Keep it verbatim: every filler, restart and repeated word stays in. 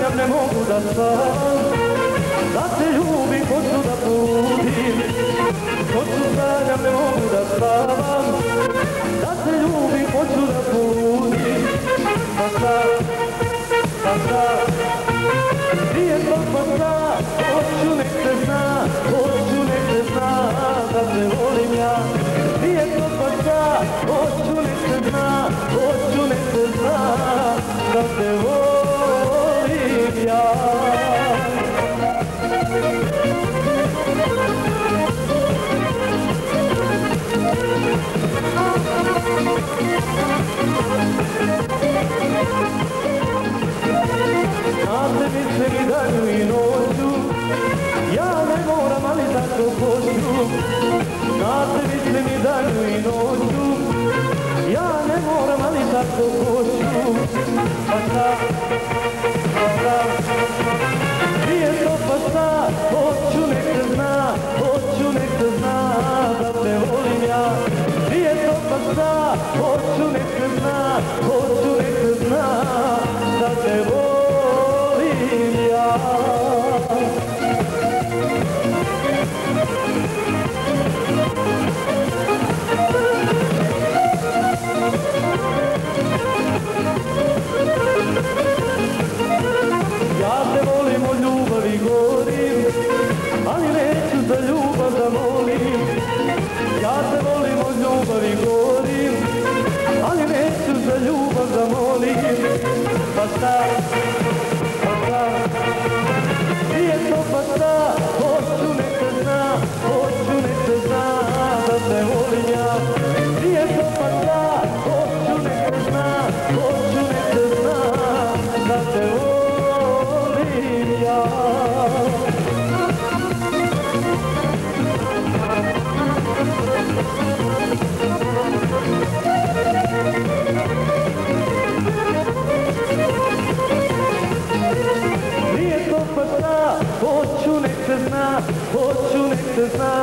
sanjam, ne mogu da spavam, da te ljubim, hoću da poludim. Hoću sanjam, ne mogu da spavam, da te ljubim, hoću da poludim. Pa šta, pa šta, prije tog pa šta, hoću nek se zna, hoću nek se zna, da te volim ja. Prije tog pa šta, hoću nek se zna, hoću nek se zna, da te volim ja. Znate mi se mi danju i noću, ja ne moram, ali tako hoću. Znate mi se mi danju i noću, ja ne moram, ali tako hoću. Pa šta, pa šta, nije to pa šta, hoću nek se zna, hoću nek se zna, da te volim ja. Nije to pa šta, hoću nek se zna, hoću nek se zna, da te volim ja. Ja te volim, od ljubavi govorim, ali neću za ljubav da molim. Ja te volim, od ljubavi govorim, ali neću za ljubav da molim. Pa šta, pa šta, nije to pa šta, hoću nek se zna, hoću nek se zna, da te volim ja. Nije to pa šta, hoću nek se zna, hoću nek se zna, da te volim ja. Nije to pa šta, hoću nek se zna, hoću nek se zna,